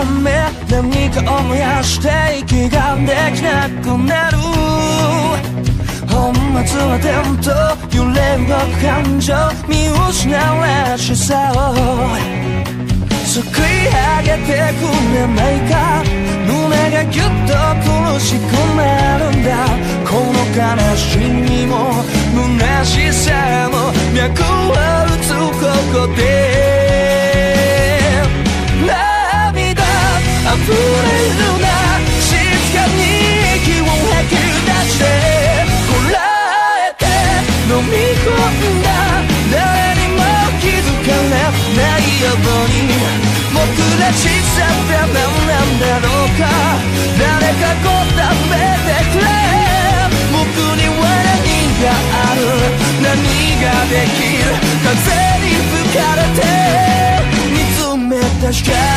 め何か思い出して息ができなくなる本末は転倒揺れ動く感情見失うらしさをすくい上げてくれないか胸がギュッと苦しくなるんだこの悲しみも虚しさも脈を打つここで涙溢れるな静かに息を吐き出してこらえて飲み込んだ誰にも気づかれないように僕ら小さって何なんだろうか誰か答えてくれ僕には何がある何ができる風に吹かれて見つめた光